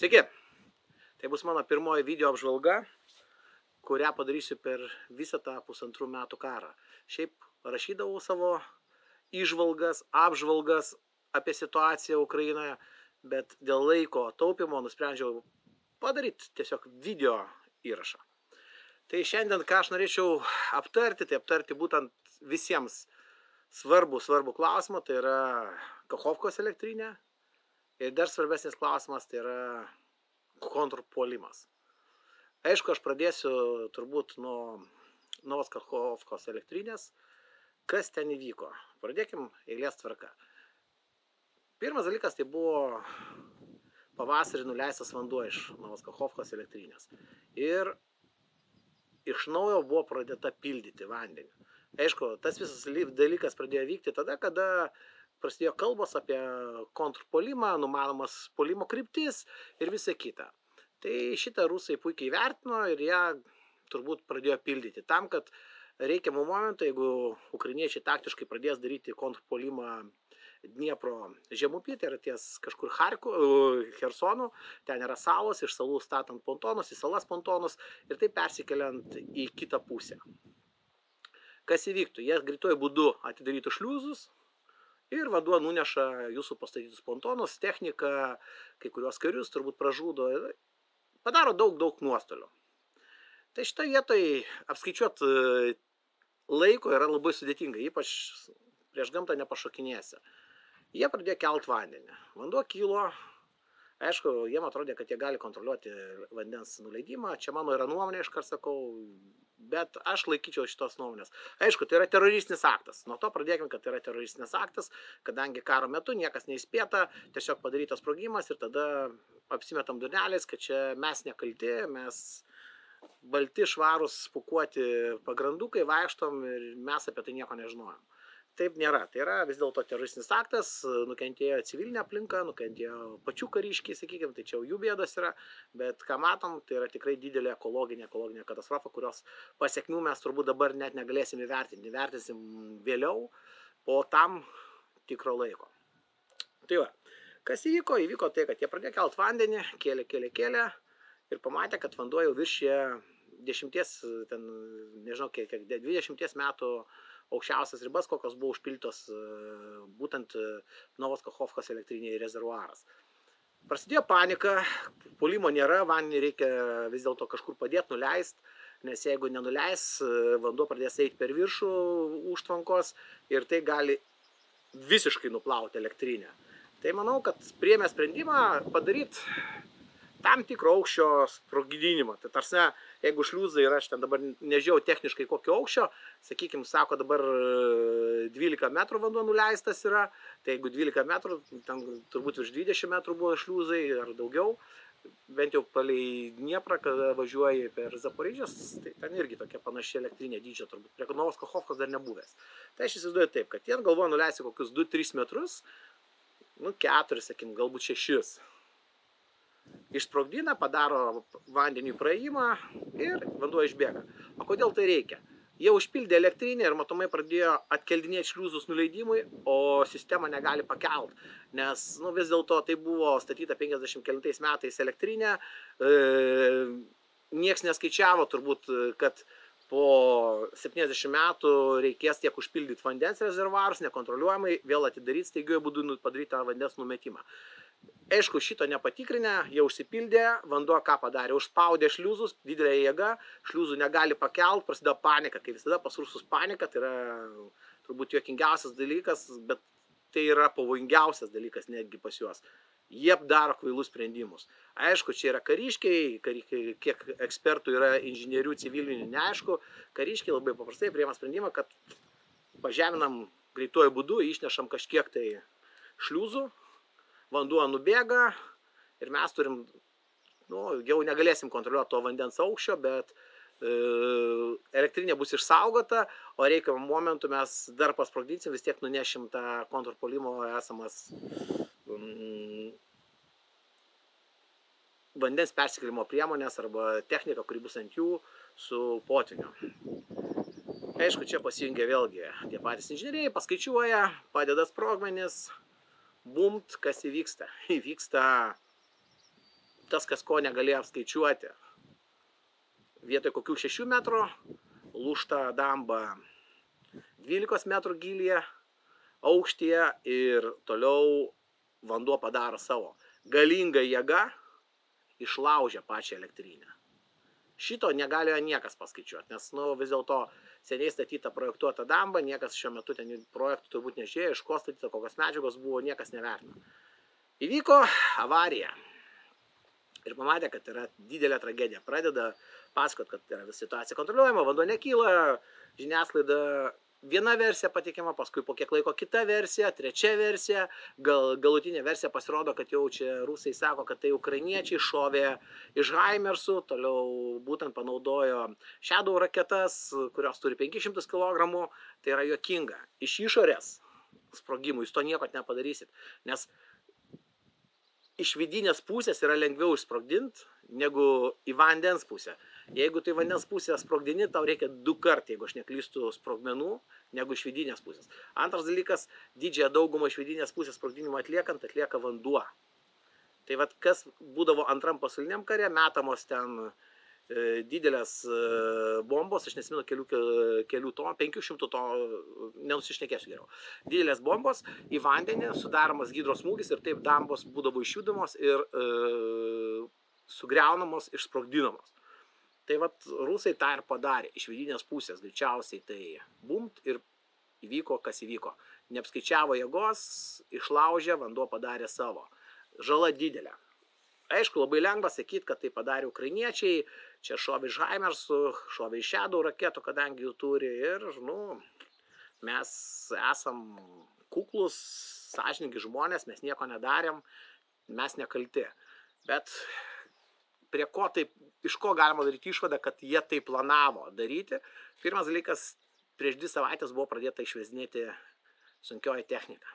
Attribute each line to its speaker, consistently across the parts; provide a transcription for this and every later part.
Speaker 1: Sveiki, tai bus mano pirmoji video apžvalga, kurią padarysiu per visą tą 1,5 metų karą. Šiaip rašydavau savo įžvalgas, apžvalgas apie situaciją Ukrainoje, bet dėl laiko taupimo nusprendžiau padaryti tiesiog video įrašą. Tai šiandien, ką aš norėčiau aptarti, tai aptarti būtent visiems svarbų klausimą, tai yra Kachovkos elektrinė. Ir dar svarbesnis klausimas, tai yra kontrpuolimas. Aišku, aš pradėsiu turbūt nuo Novos Kachovkos elektrinės. Kas ten įvyko? Pradėkim eilės tvarka. Pirmas dalykas tai buvo pavasarį nuleistas vanduo iš Novos Kachovkos elektrinės. Ir iš naujo buvo pradėta pildyti vandenį. Aišku, tas visas dalykas pradėjo vykti tada, kada prasidėjo kalbos apie kontrpuolimą, numanomas puolimo kryptis ir visa kita. Tai šitą rusai puikiai vertino ir ją turbūt pradėjo pildyti tam, kad reikiamų momentų, jeigu ukrainiečiai taktiškai pradės daryti kontrpuolimą Dniepro žemupy, tai yra ties kažkur Chersonu, ten yra salos, iš salų statant pontonus, į salas pontonus ir tai persikeliant į kitą pusę. Kas įvyktų? Jie greituoju būdu atidarytų šliuzus ir vanduo nuneša jūsų pastatytus pontonus, techniką, kai kurios karius turbūt pražudo, padaro daug nuostolių. Tai šitą vietoj apskaičiuoti laiko yra labai sudėtinga, ypač prieš gamtą nepašokinėsi. Jie pradėjo kelt vandenį. Vanduo kilo, aišku, jiem atrodė, kad jie gali kontroliuoti vandens nuleidimą. Čia mano yra nuomonė, iškart sakau, bet aš laikyčiau šitos nuomonės. Aišku, tai yra teroristinis aktas. Nuo to pradėkime, kad tai yra teroristinis aktas, kadangi karo metu niekas neįspėta, tiesiog padarytas sprogimas ir tada apsimetam durneliais, kad čia mes nekalti, mes balti, švarūs, pūkuoti pagrandukai, vaikštom ir mes apie tai nieko nežinojom. Taip nėra. Tai yra vis dėlto teroristinis aktas, nukentėjo civilinė aplinka, nukentėjo pačių kariškiai, sakykime, tai čia jų bėdos yra, bet ką matom, tai yra tikrai didelė ekologinė katastrofa, kurios pasiekmių mes turbūt dabar net negalėsim įvertinti. Įvertinsim vėliau po tam tikro laiko. Tai va, kas įvyko? Įvyko tai, kad jie pradėjo kelt vandenį, kėlė ir pamatė, kad vanduo jau viršė 20 metų aukščiausias ribas, kokios buvo užpiltos būtent Novos Kachovkos elektrinėje rezervuaras. Prasidėjo panika, puolimo nėra, vandenį reikia vis dėlto kažkur padėti, nuleisti, nes jeigu nenuleis, vanduo pradės eiti per viršų užtvankos ir tai gali visiškai nuplauti elektrinę. Tai manau, kad priėmė sprendimą padaryti tam tikro aukščio sprogdinimą. Tai tarsi, jeigu šliuzai yra, aš ten dabar nežiūrėjau techniškai kokio aukščio, sakykime, sako dabar 12 metrų vanduo nuleistas yra, tai jeigu 12 metrų, ten turbūt virš 20 metrų buvo šliuzai ar daugiau, bent jau palei Dnieprą, kada važiuoji per Zaporižės, tai ten irgi tokia panaši elektrinė dydžio turbūt, prie Novos Kachovkos dar nebuvęs. Tai aš įsivaizduoju taip, kad jie galvoja nuleisti kokius 2-3 metrus, 4, sakykim, galbūt 6. Išsprogdina, padaro vandeniui praėjimą ir vanduo išbėga. O kodėl tai reikia? Jie užpildė elektrinę ir matomai pradėjo atkeldinėti šliuzus nuleidimui, o sistema negali pakelt. Nes vis dėlto tai buvo statyta 50 metais elektrinė. Niekas neskaičiavo turbūt, kad po 70 metų reikės tiek užpildyti vandens rezervuarus, nekontroliuojamai, vėl atidaryti staigiuoju būdu padaryti tą vandens numetimą. Aišku, šito nepatikrinę, jie užsipildė, vanduo ką padarė, užspaudė šliuzus, didelė jėga, šliuzų negali pakelt, prasidėjo panika, kai visada pas rusus panika, tai yra turbūt juokingiausias dalykas, bet tai yra pavojingiausias dalykas netgi pas juos. Jie daro kvailus sprendimus. Aišku, čia yra kariškiai, kiek ekspertų yra inžinierių civilinių, neaišku, kariškiai labai paprastai priima sprendimą, kad pažeminam greituoju būdu, išnešam kažkiek tai šliuzų, vanduo nubėga ir mes turim, jau negalėsim kontroliuoti to vandens aukščio, bet elektrinė bus išsaugota, o reikiamą momentu mes dar pasprogdinsim, vis tiek nunešim tą kontrpuolimo esamas vandens persikėlimo priemonės arba technika, kuri bus ant jų su potviniu. Aišku, čia pasijungia vėlgi tie patys inžinieriai, paskaičiuoja, padeda sprogmenis, bumt, kas įvyksta. Įvyksta tas, kas ko negalėjo apskaičiuoti, vietoj kokių 6 metrų, lūžta damba 12 metrų gylyje, aukštyje ir toliau vanduo padaro savo. Galinga jėga išlaužia pačią elektrinę. Šito negalėjo niekas paskaičiuoti, nes vis dėlto seniai statyta projektuota damba, niekas šiuo metu ten projektų turbūt nežiūrėjo, iš ko statyta, kokios medžiagos buvo, niekas nevertino. Įvyko avarija ir pamatė, kad yra didelė tragedija. Pradeda pasakot, kad yra situacija kontroliuojama, vanduo nekyla, žiniasklaida viena versija patikima, paskui po kiek laiko kita versija, trečia versija, galutinė versija pasirodo, kad jau čia rusai sako, kad tai ukrainiečiai šovė iš Haimersų, toliau būtent panaudojo Shadow raketas, kurios turi 500 kg, tai yra juokinga. Iš išorės sprogimų jūs to nieko nepadarysit, nes iš vidinės pusės yra lengviau išsprogdinti negu į vandens pusę. Jeigu tai vandens pusę sprogdini, tau reikia 2 kartų, jeigu aš neklystu, sprogmenų, negu iš vidinės pusės. Antras dalykas, didžiąją daugumą iš vidinės pusės sprogdinimo atlieka vanduo. Tai vat kas būdavo Antram pasauliniam kare, metamos ten didelės bombos, aš nesimenu kelių tonų, 500 tonų, nenusišnekėsiu geriau. Didelės bombos į vandenį, sudaromas hidrosmūgis ir taip dambos būdavo išjudamos ir sugriaunamos, išsprogdinamos. Tai vat rusai tą ir padarė. Iš vidinės pusės greičiausiai tai bumt ir įvyko, kas įvyko. Neapskaičiavo jėgos, išlaužė, vanduo padarė savo. Žala didelė. Aišku, labai lengva sakyti, kad tai padarė ukrainiečiai, čia šovė iš Haimersų, šovė iš Shadow raketų, kadangi jų turi ir, mes esam kuklus, sąžiningi žmonės, mes nieko nedarėm, mes nekalti. Bet prie ko taip, iš ko galima daryti išvadą, kad jie tai planavo daryti. Pirmas dalykas, prieš 2 savaitės buvo pradėta išvezinėti sunkioji technika.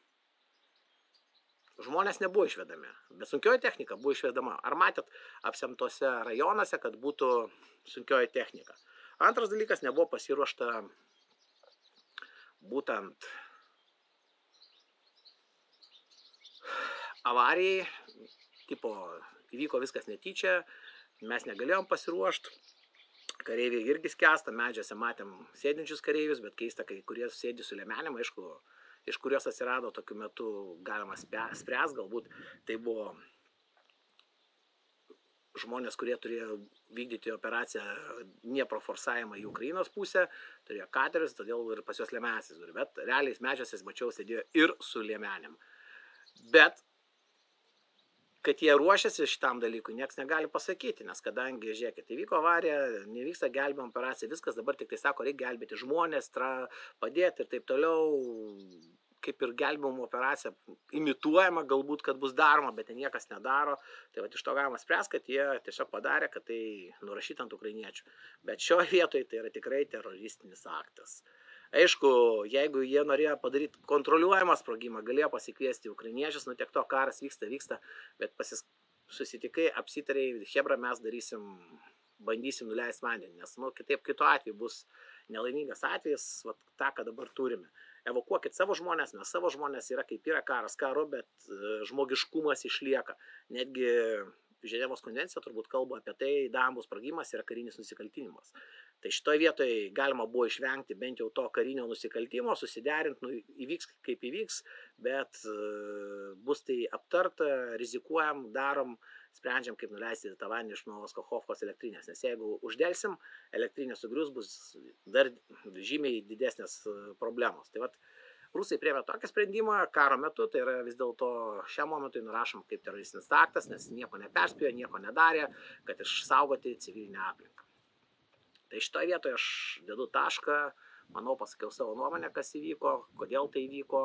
Speaker 1: Žmonės nebuvo išvedami, bet sunkioji technika buvo išvedama. Ar matėt apsemtose rajonuose, kad būtų sunkioji technika? Antras dalykas, nebuvo pasiruošta būtent avarijai, tipo įvyko viskas netyčia, mes negalėjom pasiruošti, kareiviai irgi skęsta, medžiuose matėm sėdinčius kareivius, bet keista, kai kurie sėdi su liemenėm, aišku, iš kurios atsirado tokiu metu galima spręs, galbūt tai buvo žmonės, kurie turėjo vykdyti operaciją Dniepro forsavimą į Ukrainos pusę, turėjo katerius, todėl ir pas juos liemenės turi, bet realiai medžiuose mačiau sėdėjo ir su liemenėm. Bet kad jie ruošiasi šitam dalykui, nieks negali pasakyti, nes kadangi, žiūrėkit, įvyko avarija, nevyksta gelbėjimo operacija, viskas dabar tik tai sako, reikia gelbėti žmonės, padėti ir taip toliau, kaip ir gelbėjimo operacija imituojama galbūt, kad bus daroma, bet niekas nedaro, tai vat iš to galima spręsti, kad jie tiesiog padarė, kad tai nurašyta ant ukrainiečių. Bet šioje vietoje tai yra tikrai teroristinis aktas. Aišku, jeigu jie norėjo padaryti kontroliuojamą sprogimą, galėjo pasikviesti ukrainiečius, tiek to karas vyksta, bet susitikai, apsitarėjai, hebra, mes bandysim nuleisti vandenį, nes kitaip kitu atveju bus nelaimingas atvejis, tą, ką dabar turime. Evakuokit savo žmonės, nes savo žmonės yra kaip yra karas karo, bet žmogiškumas išlieka. Netgi Ženevos konvencija turbūt kalba apie tai, dambų sprogimas yra karinis nusikaltinimas. Tai šitoje vietoje galima buvo išvengti bent jau to karinio nusikaltimo, susiderinti, įvyks kaip įvyks, bet bus tai aptarta, rizikuojam, darom, sprendžiam, kaip nuleisti tą vandenį iš Novos Kachovkos elektrinės. Nes jeigu uždelsim, elektrinė sugrius, bus dar žymiai didesnės problemos. Tai vat, rusai priėmė tokį sprendimą karo metu, tai yra vis dėlto šiam momentui nurašom kaip teroristinis aktas, nes nieko neperspėjo, nieko nedarė, kad išsaugoti civilinę aplinką. Tai šitoje vietoje aš dedu tašką, manau, pasakiau savo nuomonę, kas įvyko, kodėl tai įvyko.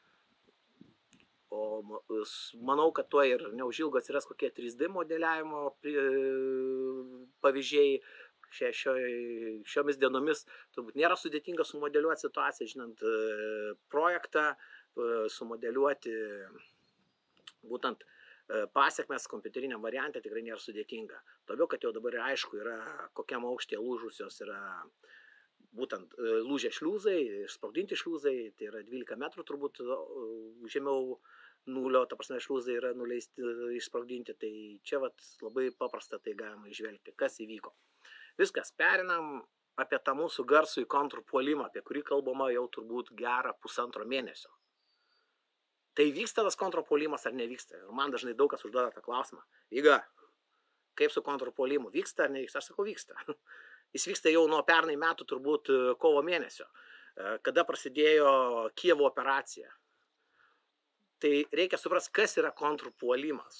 Speaker 1: O manau, kad tuo ir neužilgo atsiras kokie 3D modeliavimo pavyzdžiai. Šiomis dienomis turbūt nėra sudėtinga sumodeliuoti situaciją, žinant projektą, sumodeliuoti būtent pasiekmes kompiuteriniam variante tikrai nėra sudėtinga. Todėl, kad jau dabar aišku yra, kokiam aukštyje lūžusios yra būtent lūžę šliuzai, išsprogdinti šliuzai, tai yra 12 metrų turbūt žemiau nulio, ta prasme, šliuzai yra nuleisti, išsprogdinti, tai čia vat labai paprasta tai galima išvelgti, kas įvyko. Viskas, perinam apie tą mūsų garsų į kontrpuolimą, apie kurį kalbama jau turbūt gerą 1,5 mėnesio. Tai vyksta tas kontrpuolimas ar nevyksta? Ir man dažnai daug kas užduoda tą klausimą. Vyga, kaip su kontrpuolimu? Vyksta ar nevyksta? Aš sakau, vyksta. Jis vyksta jau nuo pernai metų turbūt kovo mėnesio, kada prasidėjo Kijevo operacija. Tai reikia suprasti, kas yra kontrpuolimas.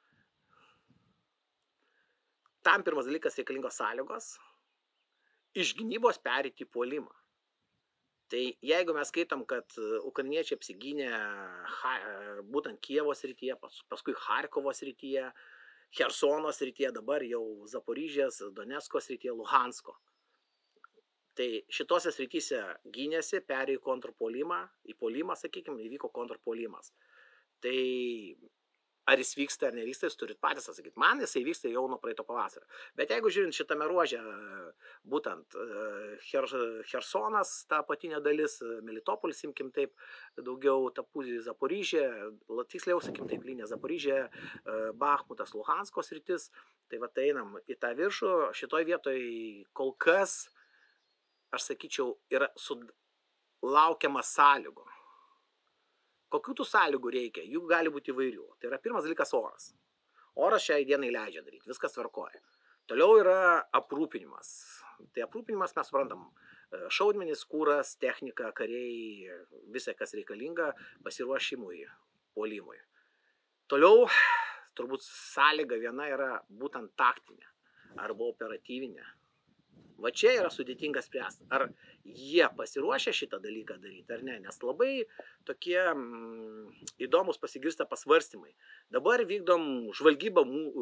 Speaker 1: Tam pirmas dalykas reikalingos sąlygos iš gynybos pereiti į puolimą. Tai jeigu mes skaitom, kad ukrainiečiai apsigynė būtent Kijevo srityje, paskui Charkovo srityje, Chersono srityje, dabar jau Zaporižės, Donecko srityje, Luhansko. Tai šitose srityse gynėsi, perėjo į kontrpuolimą, į puolimą, sakykime, įvyko kontrpuolimas. Tai ar jis vyksta ar nevyksta, jūs turit patys atsakyti. Man jisai vyksta jau nuo praeito pavasario. Bet jeigu žiūrint šitame ruože, būtent Chersonas, ta apatinė dalis, Melitopolis, imkim taip, daugiau ta pusė Zaporižė, tiksliau, sakim taip, linija Zaporižė, Bachmutas, Luhansko sritis, tai va einam į tą viršų. Šitoj vietoj kol kas, aš sakyčiau, yra laukiama sąlygų. Kokių tų sąlygų reikia? Jų gali būti įvairių. Tai yra pirmas dalykas oras. Oras šiai dienai leidžia daryti, viskas tvarkoja. Toliau yra aprūpinimas. Tai aprūpinimas mes suprantam. Šaudmenys, kūras, technika, kariai, visai kas reikalinga pasiruošimui, puolimui. Toliau turbūt sąlyga viena yra būtent taktinė arba operatyvinė. Va čia yra sudėtinga spręsti, ar jie pasiruošę šitą dalyką daryti ar ne, nes labai tokie įdomus pasigirsta pasvarstymai. Dabar vykdom žvalgybą,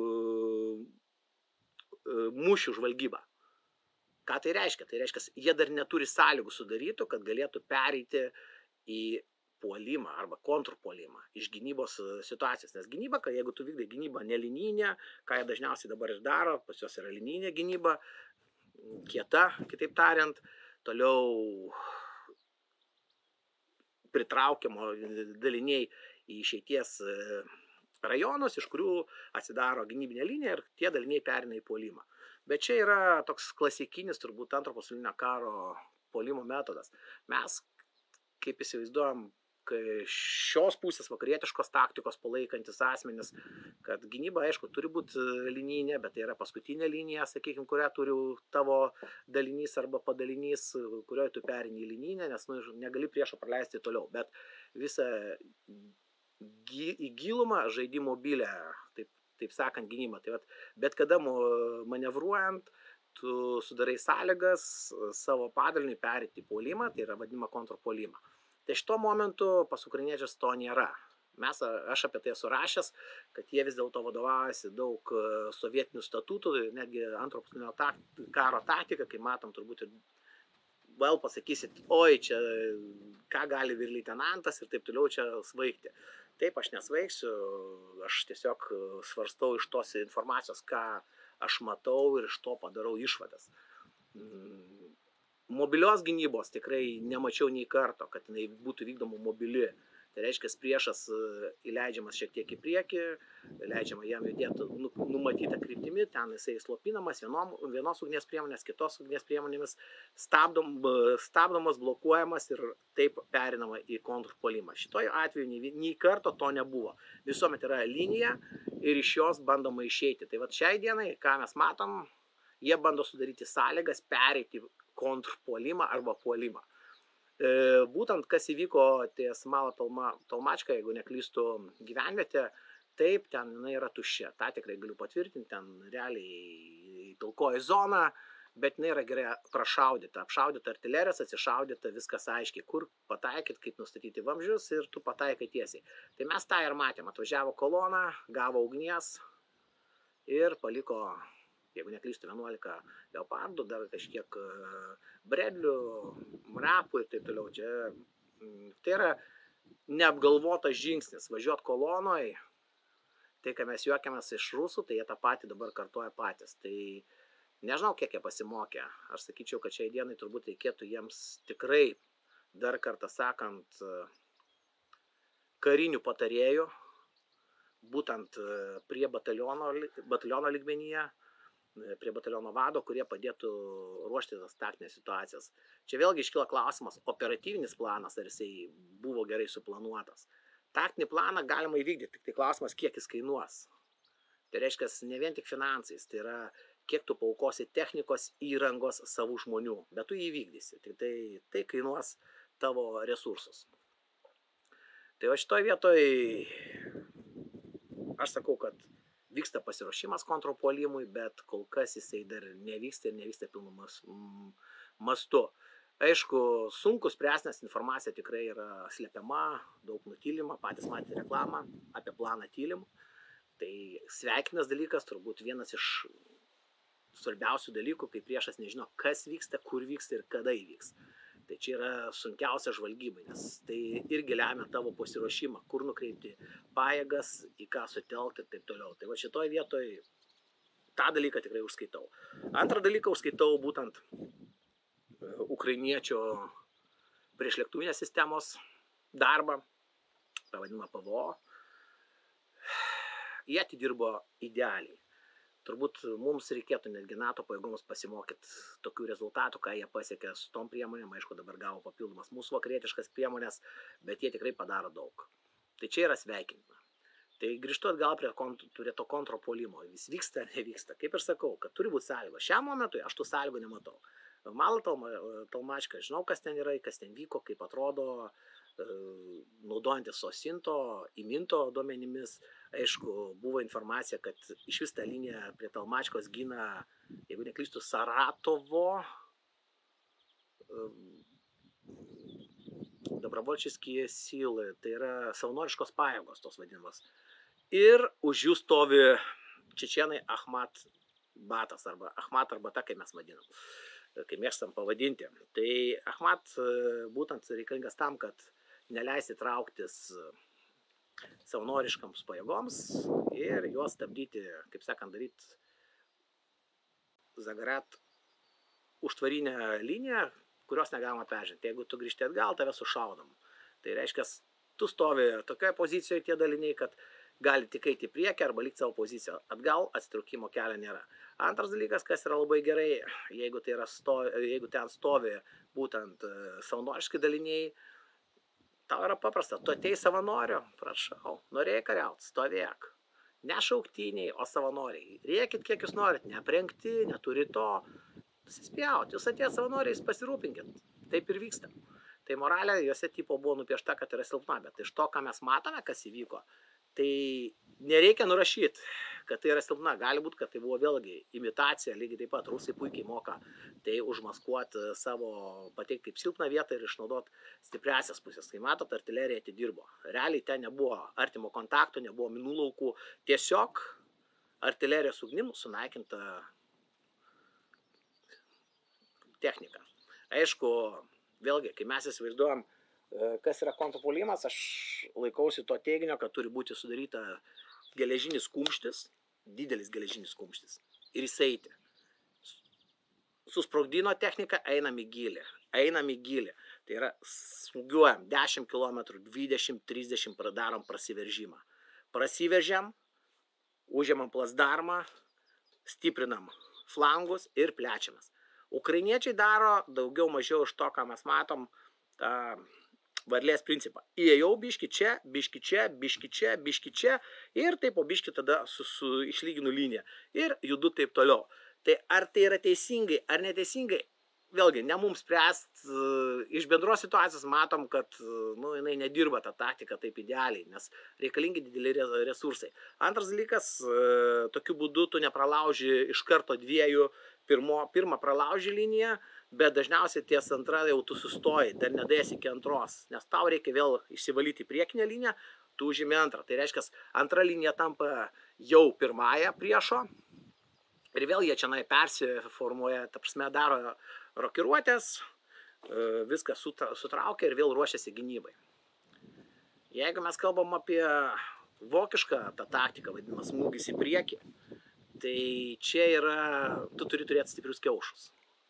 Speaker 1: mūšių žvalgybą. Ką tai reiškia? Tai reiškia, jie dar neturi sąlygų sudarytų, kad galėtų pereiti į puolimą arba kontrpuolimą iš gynybos situacijos. Nes gynyba, jeigu tu vykdai gynybą nelinijinę, ką jie dažniausiai dabar ir daro, pas juos yra linijinė gynyba, kieta, kitaip tariant, toliau pritraukiamo daliniai į išeities rajonus, iš kurių atsidaro gynybinė linija ir tie daliniai perina į puolimą. Bet čia yra toks klasikinis, turbūt antro pasaulinio karo puolimo metodas. Mes, kaip įsivaizduojam, šios pusės vakarietiškos taktikos palaikantis asmenis, kad gynyba, aišku, turi būti linijinė, bet tai yra paskutinė linija, sakykime, kurią turi tavo dalinys arba padalinys, kurioje tu perini į linijinę, nes negali priešo praleisti toliau. Bet visą į gilumą žaidi mobilę, taip sakant, gynybą. Tai bet kada manevruojant, tu sudarai sąlygas savo padaliniui pereiti į puolimą, tai yra vadinama kontrpuolimą. Tai šito momentu pas ukrainiečius to nėra. Aš apie tai esu rašęs, kad jie vis dėlto vadovaujasi daug sovietinių statutų, netgi antro pasaulinio karo taktika, kai matom turbūt ir vėl pasakysit, oi, čia ką gali vyr leitenantas ir taip toliau čia svaigti. Taip, aš nesvaigsiu, aš tiesiog svarstau iš tos informacijos, ką aš matau ir iš to padarau išvadas. Mobilios gynybos tikrai nemačiau nei karto, kad jinai būtų vykdoma mobili. Tai reiškia, priešas įleidžiamas šiek tiek į priekį, leidžiama jam judėti numatytą kryptimi, ten jisai slopinamas vienos ugnies priemonės, kitos ugnies priemonėmis, stabdomas, blokuojamas ir taip perinama į kontrpuolimą. Šitoje atveju nei karto to nebuvo. Visuomet yra linija ir iš jos bandoma išeiti. Tai vat šiai dienai, ką mes matom, jie bando sudaryti sąlygas pereiti kontrpuolimą arba puolimą. Būtent kas įvyko ties Malo Tolmačka, jeigu neklystu, gyvenvietė, taip, ten jinai yra tuščia. Ta tikrai galiu patvirtinti, ten realiai pilkoji zona, bet jinai yra gerai prašaudyta. Apšaudyta artilerijos, atsišaudyta, viskas aiškiai, kur pataikyt, kaip nustatyti vamzdžius ir tu pataikai tiesiai. Tai mes tą ir matėm, atvažiavo kolona, gavo ugnies ir paliko, jeigu neklystu, 11 leopardų, dar kažkiek bredlių, mrapų ir taip toliau. Tai yra neapgalvotas žingsnis, važiuot kolonoj, tai ką mes juokiamės iš rusų, tai jie tą patį dabar kartoja patys. Tai nežinau, kiek jie pasimokė. Aš sakyčiau, kad šiai dienai turbūt reikėtų jiems tikrai, dar kartą sakant, karinių patarėjų, būtent prie bataliono lygmenyje, prie bataliono vado, kurie padėtų ruošti tas taktinės situacijas. Čia vėlgi iškyla klausimas, operatyvinis planas, ar jisai buvo gerai suplanuotas. Taktinį planą galima įvykdyti, tik tai klausimas, kiek jis kainuos. Tai reiškia, ne vien tik finansais, tai yra, kiek tu paukosi technikos, įrangos, savų žmonių, bet tu įvykdysi, tik tai kainuos tavo resursus. Tai va šitoj vietoj aš sakau, kad vyksta pasiruošimas kontrpuolimui, bet kol kas jisai dar nevyksta ir nevyksta pilnu mastu. Aišku, sunku spręsti, nes informacija tikrai yra slepiama, daug nutylima, patys matė reklamą apie planą tylimų. Tai sveikinas dalykas, turbūt vienas iš svarbiausių dalykų, kai priešas nežino, kas vyksta, kur vyksta ir kada įvyks. Tai čia yra sunkiausia žvalgybai, nes tai irgi lemia tavo pasiruošimą, kur nukreipti pajėgas, į ką sutelkti ir taip toliau. Tai va šitoj vietoj tą dalyką tikrai užskaitau. Antrą dalyką užskaitau būtent ukrainiečio priešlėktuvinės sistemos darbą, tą vadinamą PVO. Jie atidirbo idealiai. Turbūt mums reikėtų netgi NATO pajėgoms pasimokyti tokių rezultatų, ką jie pasiekė su tom priemonėm. Aišku, dabar gavo papildomas mūsų vakarietiškas priemonės, bet jie tikrai padaro daug. Tai čia yra sveikintina. Tai grįžtu atgal prie to kontrpuolimo. Vis vyksta ar nevyksta. Kaip ir sakau, kad turi būti sąlygos. Šiam momentui aš tų sąlygų nematau. Malą Talmačką, žinau, kas ten yra, kas ten vyko, kaip atrodo, naudojantis Sosinto, Iminto duomenimis. Aišku, buvo informacija, kad iš vis tą liniją prie Talmačkos gina, jeigu neklystu, Saratovo, Dobrovolčiški silai, tai yra savanoriškos pajėgos, tos vadinamos. Ir už jų stovi čečėnai Ahmat Batas, arba Ahmat Arbata, kaip mes vadinam, kaip mėgstam pavadinti. Tai Ahmat būtent reikalingas tam, kad neleisti trauktis savanoriškams pajėgoms ir juos stabdyti, kaip sakant, daryti Zagarat užtvarinę liniją, kurios negalima peržengti. Jeigu tu grįžti atgal, tave sušaudom. Tai reiškia, tu stovi tokioje pozicijoje tie daliniai, kad gali tik eiti į priekį arba likti savo poziciją. Atgal atsitraukimo kelio nėra. Antras dalykas, kas yra labai gerai, jeigu ten stovi būtent savanoriški daliniai, tau yra paprasta, tu atei savanoriu, prašau, norėjai kariauti, stovėk. Ne šauktiniai, o savanoriai. Rėkit, kiek jūs norit, neaprengti, neturi to. Susispjaut, jūs atėjęs savanoriais, pasirūpinkit. Taip ir vyksta. Tai moralė juose tipo buvo nupiešta, kad yra silpna, bet iš to, ką mes matome, kas įvyko, tai nereikia nurašyti, kad tai yra silpna. Gali būti, kad tai buvo vėlgi imitacija, lygiai taip pat rusai puikiai moka tai užmaskuoti savo, pateikti kaip silpną vietą ir išnaudoti stipriasias pusės. Kai matot, artilerija atidirbo. Realiai ten nebuvo artimo kontakto, nebuvo minų laukų. Tiesiog artilerijos ugnim sunaikinta technika. Aišku, vėlgi, kai mes įsivaizduojam, kas yra kontrpuolimas, aš laikausi to teiginio, kad turi būti sudaryta geležinis kumštis, didelis geležinis kumštis. Ir jis eiti. Susprogdino techniką, einam į gylį. Tai yra, smūgiuojam 10 km, 20, 30, darom prasiveržimą. Prasiveržiam, užėmam plasdarmą, stiprinam flangus ir plečiamės. Ukrainiečiai daro daugiau mažiau iš to, ką mes matom, tą varlės principą. Įėjau biški čia, biški čia, biški čia, biški čia ir taip po biški tada išlyginu liniją ir judu taip toliau. Tai ar tai yra teisingai ar neteisingai, vėlgi, ne mums spręst. Iš bendros situacijos matom, kad jinai nedirba tą taktiką taip idealiai, nes reikalingi dideli resursai. Antras dalykas, tokiu būdu tu nepralauži iš karto dviejų. Pirmą pralauži liniją, bet dažniausiai ties antrą jau tu sustoji, dar nedėsi iki antros, nes tau reikia vėl išsivalyti priekinę liniją, tu užimi antrą. Tai reiškia, antra linija tampa jau pirmąją priešo ir vėl jie čia persiformuoja, ta prasme daro rokiruotės, viską sutraukia ir vėl ruošiasi gynybai. Jeigu mes kalbam apie vokišką tą taktiką, vadinamas smūgis į priekį, tai čia yra, tu turi turėti stiprius kiaušus.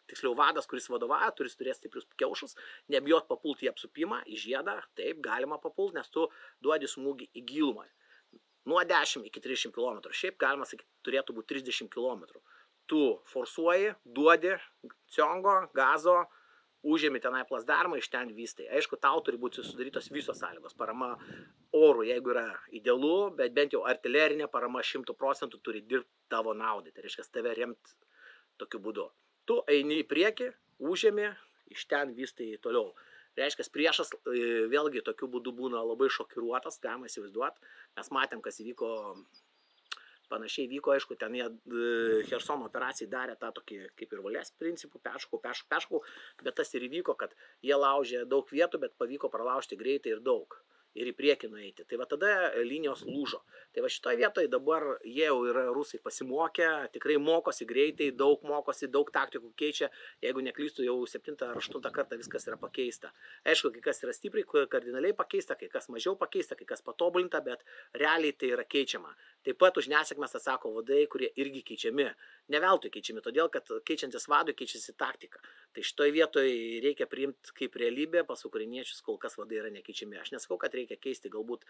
Speaker 1: tiksliau vadas, kuris vadovauja, turi turėti stiprius kiaušus, nebijot papulti į apsupimą, į žiedą, taip galima papulti, nes tu duodi smūgį į gilumą. Nuo 10 iki 30 km, šiaip galima sakyti, turėtų būti 30 km. Tu forsuoji, duodi ciongo, gazo, užėmi tenai plasdarmą, iš ten vystai. Aišku, tau turi būti sudarytos visos sąlygos. Parama orų, jeigu yra idealu, bet bent jau artilerinė parama 100% turi dirbti tavo naudai. Tai reiškia, tave remti tokiu būdu. Tu eini į priekį, užėmi, iš ten vystai toliau. Reiškia, priešas vėlgi tokiu būdu būna labai šokiruotas, galima įsivaizduoti. Mes matėm, kas įvyko, panašiai vyko, aišku, ten jie Chersono operacijai darė tą tokį kaip ir valės principų, peškų, bet tas ir įvyko, kad jie laužė daug vietų, bet pavyko pralaužti greitai ir daug. Ir į priekį nueiti. Tai va tada linijos lūžo. Tai va šitoje vietoje dabar jie jau yra rusai pasimokę, tikrai mokosi greitai, daug taktikų keičia. Jeigu neklystu, jau 7 ar 8 kartą viskas yra pakeista. Aišku, kai kas yra stipriai, kardinaliai pakeista, kai kas mažiau pakeista, kai kas patobulinta, bet realiai tai yra keičiama. Taip pat už nesėkmes atsako vadai, kurie irgi keičiami. Ne veltui keičiami, todėl kad keičiantis vadui keičiasi taktika. Tai šitoje vietoje reikia priimti kaip realybė, pas ukrainiečius kol kas vadai yra nekeičiami. Aš nesakau, kad reikia keisti galbūt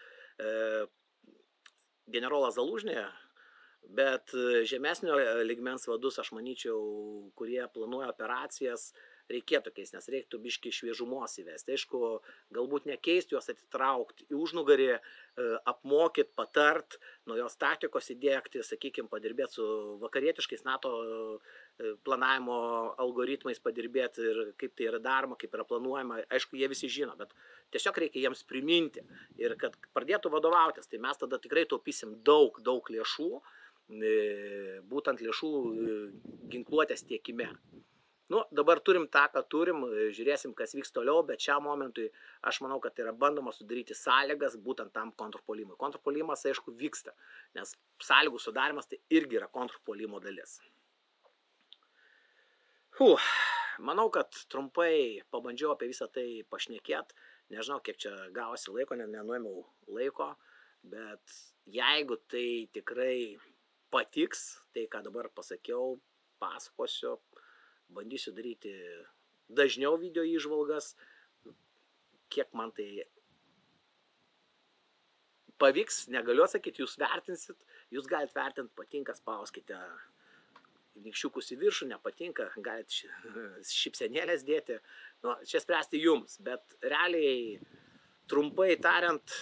Speaker 1: generolą Zalužnį, bet žemesnio lygmens vadus, aš manyčiau, kurie planuoja operacijas, reikėtų keisti, nes reiktų biškį šviežumos įvesti. Aišku, galbūt nekeisti, juos atitraukti į užnugarį, apmokyti, patart, naujos taktikos įdėkti, sakykime, padirbėti su vakarietiškais NATO planavimo algoritmais, padirbėti ir kaip tai yra daroma, kaip yra planuojama. Aišku, jie visi žino, bet tiesiog reikia jiems priminti ir kad pradėtų vadovautis. Tai mes tada tikrai taupysim daug lėšų, būtent lėšų ginkluotės tiekime. Nu, dabar turim tą, ką turim, žiūrėsim, kas vyks toliau, bet šiam momentui aš manau, kad yra bandoma sudaryti sąlygas būtent tam kontrpuolimui. Kontrpuolimas, aišku, vyksta, nes sąlygų sudarimas tai irgi yra kontrpuolimo dalis. Manau, kad trumpai pabandžiau apie visą tai pašnekėti. Nežinau, kiek čia gavosi laiko, nenuėmiau laiko, bet jeigu tai tikrai patiks, tai ką dabar pasakiau, pasakosiu, bandysiu daryti dažniau video įžvalgas, kiek man tai pavyks, negaliu atsakyti, jūs vertinsit, jūs galite vertinti, patinka, spauskite nykščiukus į viršų, nepatinka, galite šypsenėlės dėti, nu, čia spręsti jums, bet realiai, trumpai tariant,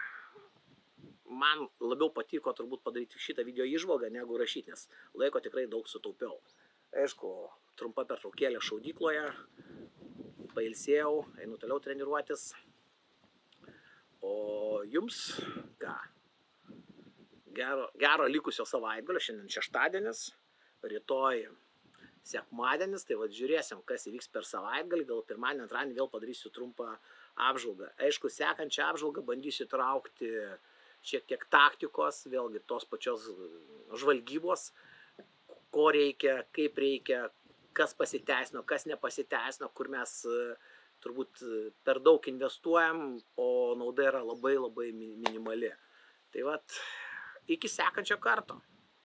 Speaker 1: man labiau patiko turbūt padaryti šitą video įžvalgą, negu rašyti, nes laiko tikrai daug sutaupiau. Aišku, trumpa pertraukėlė šaudykloje, pailsėjau, einu toliau treniruotis, o jums, ką, gero likusio savaitgalio, šiandien šeštadienis, rytoj sekmadienis, tai vad žiūrėsim, kas įvyks per savaitgalį, gal pirmadienį, antradienį vėl padarysiu trumpą apžvalgą. Aišku, sekančią apžvalgą bandysiu traukti šiek tiek taktikos, vėlgi tos pačios žvalgybos, ko reikia, kaip reikia, kas pasiteisino, kas nepasiteisino, kur mes turbūt per daug investuojam, o nauda yra labai minimali. Tai vat, iki sekančio karto.